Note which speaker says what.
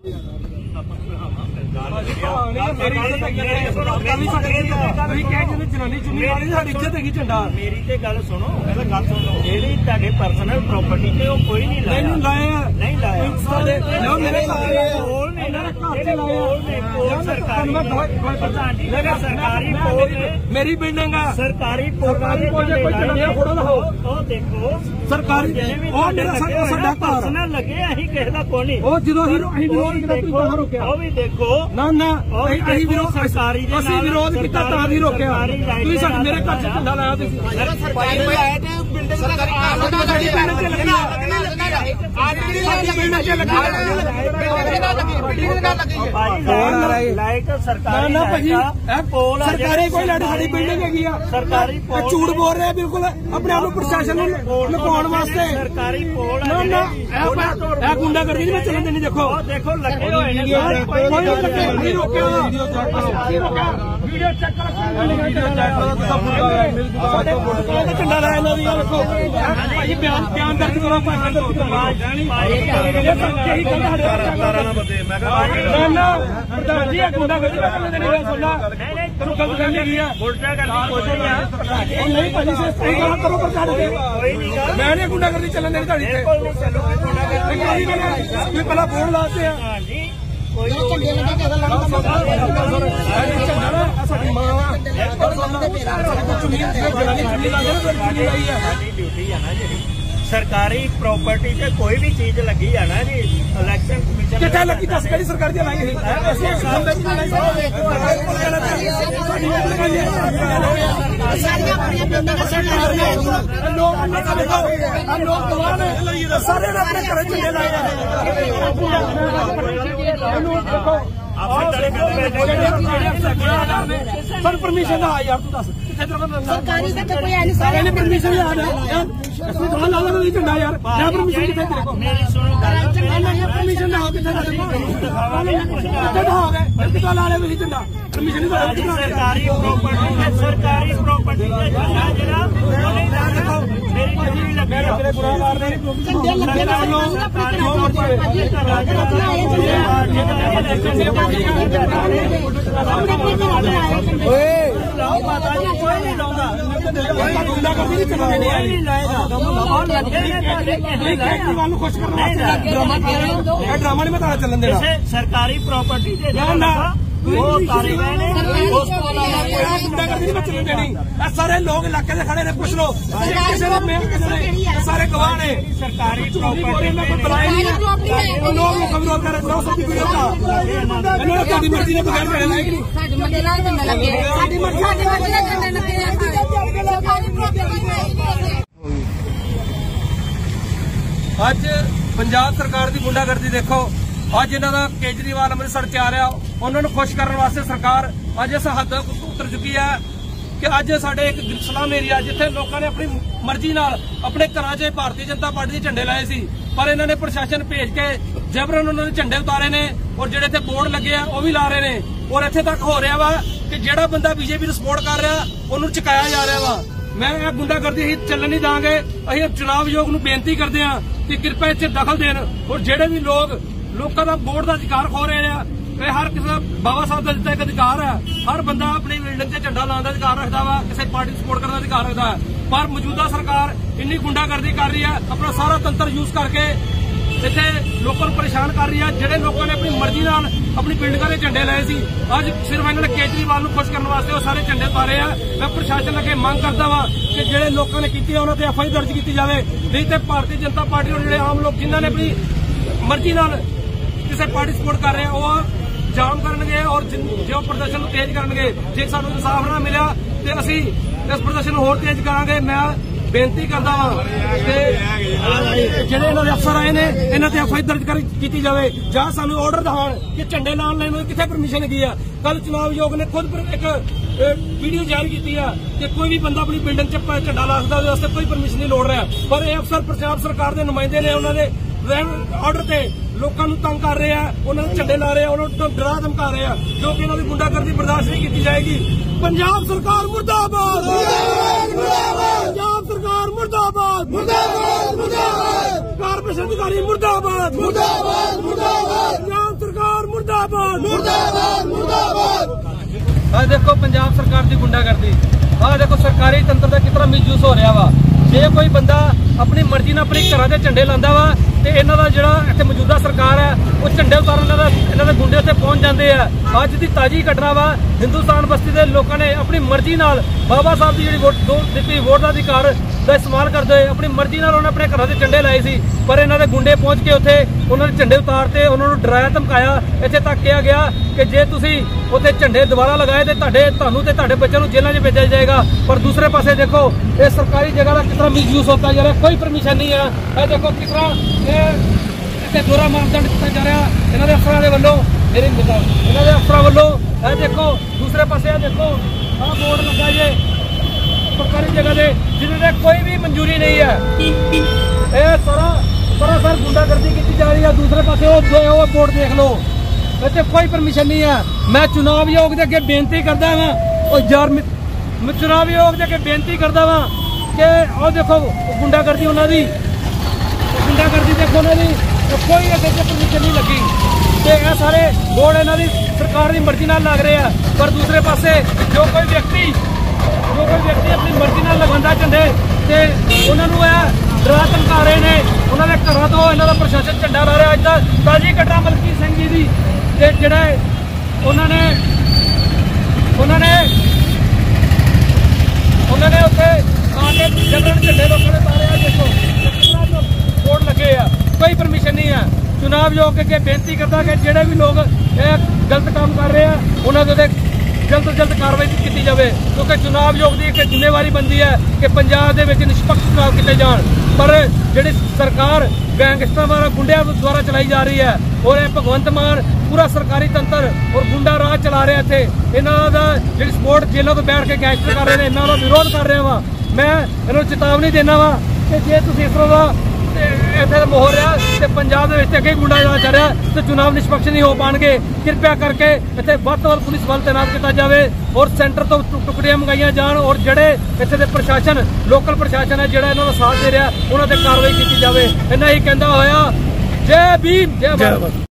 Speaker 1: जनानी चुनी वाली साडी इज्जत हैगी झंडा। मेरी ते गल सुनो, गल सुन लो, जेहड़ी तुहाडे पर्सनल प्रॉपर्टी ते वो कोई नहीं लाया, नहीं लाया, नहीं लाया। मेरे कोल ने सरकारी पोल मेरी बिल्डिंग है, सरकारी पोल फोटो दिखाओ, देखो सरकारी पर्सनल लगे अहीं किसी दा कोई नहीं। वो जो विरोध रोकिया वो भी देखो ना ना सरकारी विरोध किया तां भी रोकिया। मेरे घर से झंडा लाया सरकारी कोई लाइट साडी बिल्डिंग हैगी आ, सरकारी झूठ बोल रहे हैं बिल्कुल अपने आप प्रशासन लुकाउण वास्ते। सरकारी पोल गुंडागर्दी नहीं चलन देनी। देखो देखो लगे झंडा लाया बयान दर्ज करो। मैं नहीं गुंडागर्दी चलन देनी ताड़ी पहला बोर्ड लाते हैं। सरकारी प्रॉपर्टी से कोई भी चीज लगी है ना जी, इलेक्शन कमीशन कितना लगी 10 कड़ी सरकार दी लाई सारे अपने घर झंडे लाए सर परमिशन ना यार तू दस सरकारी से कोई है नहीं, सारे ने परमिशन ला दे यार असली तो ला ला झंडा यार ना परमिशन किथे तेरे को मेरी सुनो परमिशन ना हो किथे तेरे को किथे हो गए किथे ला ले मेरी झंडा परमिशन नहीं सरकारी प्रॉपर्टी का झंडा जरा नहीं ला देखो मेरी मजबूरी लगी तेरे बुरा मार दे झंडे लगे ड्रामा नहीं मैं चलन देना सरकारी प्रॉपर्टी चलन देनी। सारे लोग इलाके से खड़े ने पुछ लो सारे गवाह ने सरकारी प्रॉपर्टी मर्जी ने बगैर अज पंजाब सरकार की गुंडागर्दी देखो। अज इन्हों केजरीवाल अमृतसर च आ रहा, उन्होंने खुश करने वास्ते सरकार अज इस हद उतर चुकी है कि अज साडे एक स्लम एरिया जिथे लोगों ने अपनी मर्जी नाल अपने घरां च भारतीय जनता पार्टी के झंडे लाए सी, पर इन्होंने प्रशासन भेज के जबरन उन्होंने झंडे उतारे ने और जेडे इत्थे बोर्ड लगे वो भी ला रहे ने। और इत्थे तक हो रहा वा कि जेड़ा बंदा बीजेपी को सपोर्ट कर रहा उन्होंने चुकाया जा रहा वा। मैं गुंडागर्दी असीं चलन नहीं देंगे। असीं चुनाव आयोग नूं बेनती करते हैं कि कृपया इस दखल देन और जेडे भी लोगों का वोट का अधिकार खो रहे हैं। हर किसी बाबा साहब का दिता एक अधिकार है, हर बंदा अपनी बिल्डिंग से झंडा लाने का अधिकार रखता वा, किसी पार्टी सपोर्ट करने का अधिकार रखता है। पर मौजूदा सरकार इन्नी गुंडागर्दी कर रही है, अपना सारा तंत्र यूज करके इतने लोगों को परेशान कर रही है। जेडे लोगों ने अपनी मर्जी नाल अपनी बिल्डिंगों के झंडे लाए सी, अज सिर्फ इन्होंने केजरीवाल को खुश करने वास्ते वो सारे झंडे उतारे हैं। मैं प्रशासन अगे मांग करता वा कि जेडे लोगों ने की उन्होंने FI दर्ज की जाए, नहीं तो भारतीय जनता पार्टी और जो आम लोग जिन्होंने अपनी मर्जी नाल किसी पार्टी सपोर्ट कर रहे हैं वो जाम करनगे और जो प्रदर्शन तेज करनगे। जे सानू इंसाफ ना मिला तो असीं इस प्रदर्शन होर तेज करांगे। मैं बेनती करता वा कि जेडे इन्होंने अफसर आए ने इन्हां ते FI दर्ज की जाए जां सानू ऑर्डर दिखाण कि झंडे लाने लैण कित्थे परमिशन हैगी आ। कल चुनाव आयोग ने खुद एक वीडियो जारी की है कि कोई भी बंदा अपनी बिल्डिंग च झंडा ला सकदा, उसते कोई परमिशन नहीं लोड़ रहा। पर ये अफसर पंजाब सरकार के नुमाइंदे ने उन्होंने ऑर्डर से लोगों को तंग कर रहे हैं, उन्होंने झंडे ला रहे हैं, उन्होंने डरा धमका रहे हैं, जो कि इन्होंने गुंडागर्दी बर्दाश्त नहीं की जाएगी। पंजाब सरकार मुर्दाबाद, पंजाब सरकार मुर्दाबाद, कारपोरेशन अधिकारी मुर्दाबाद, पंजाब सरकार
Speaker 2: मुर्दाबाद मुर्दाबाद मुर्दाबाद।
Speaker 1: आज देखो पंजाब सरकार की गुंडागर्दी, आज देखो सरकारी तंत्र का कितना मिसयूज हो रहा वा। जे कोई बंदा अपनी मर्जी ਨਾਲ अपने घर के झंडे लाता वा तो इन्हों का जो इतने मौजूदा सरकार है वो झंडे उतारन इन्हों के गुंडे उत्ते पहुंच जाते हैं। अज की ताजी घटना वा, हिंदुस्तान बस्ती के लोगों ने अपनी मर्जी नाल बाबा साहब की जी दी वोट का अधिकार का इस्तेमाल करते हुए अपनी मर्जी नाल उन्होंने अपने घर के झंडे लाए सी, पर इन्हों के गुंडे पहुंच के उत्थे उन्होंने झंडे उतारते, उन्होंने डराया धमकाया। इत्थे तक कहा गया कि जे तुसीं उत्थे झंडे दोबारा लगाए तो तुहानूं ते तुहाडे बच्चों नूं जेलां 'च भेजा जाएगा। पर दूसरे पासे देखो ये सरकारी जगह का कितना मिसयूज होता जा रहा है, कोई परमिशन नहीं है। ये देखो किस तरह दोहरा मानदंड किया जा रहा इन्होंने अफसरों के वलों, मेरे इन्होंने अफसरों वलों। ये देखो दूसरे पासे देखो आ बोर्ड लगा जे सरकारी जगह से जिन्होंने कोई भी मंजूरी नहीं है। ये सरासर गुंडागर्दी की जा रही है। दूसरे पासे वो बोर्ड देख लो, इतने कोई परमिशन नहीं है। मैं चुनाव आयोग के अगे बेनती करता वा, मैं चुनाव आयोग के अगे बेनती करता वा कि और देखो गुंडागर्दी उन्होंने गुंडागर्दी देखो उन्होंने कोई अगे परमिशन नहीं लगी। तो यह सारे बोर्ड इन्हों की सरकार की मर्जी नाल लग रहे हैं। पर दूसरे पासे जो कोई व्यक्ति अपनी मर्जी नाल लगांदा झंडे ते उन्होंने डरा धमका रहे हैं। उन्होंने घरों तो इन्हों का प्रशासन झंडा ला रहा। अज ताजी घटना मलकीत सिंह जी की जोड़ा उन्होंने उत्थे आके जबरन झंडे लोगों ने तारे। देखो बोर्ड लगे है, कोई परमिशन नहीं है। चुनाव आयोग के बेनती करता कि जोड़े भी लोग गलत काम कर रहे हैं उन्होंने जल्द तो जल्द कार्रवाई की जाए, क्योंकि चुनाव आयोग की एक जिम्मेवारी बनती है कि पंजाब के निष्पक्ष चुनाव किए जान। पर जी सरकार गैंगस्टर द्वारा गुंडिया द्वारा चलाई जा रही है और भगवंत मान पूरा सरकारी तंत्र और गुंडा राज चला रहे थे। इन्हों का जी सपोर्ट जेलों तो बैठ के गैंगस्टर कर रहे हैं, इन्हों का विरोध कर रहा वा। मैं इन्होंने चेतावनी देना वा कि जे तुम इस तरह का इतने हो रहा तो पंजाब के अगे गुंडा राज चल रहा तो चुनाव निष्पक्ष नहीं हो पाएंगे। कृपया करके इतने वध तो वध पुलिस बल तैनात किया जाए और सेंटर तो टुकड़ियां मंगाई जान और जड़े इतने प्रशासन लोकल प्रशासन है जोड़ा इन्हों का साथ दे रहा उन्होंने कार्रवाई की जाए। इन्ना ही कहता होया जय भीम जय भारत।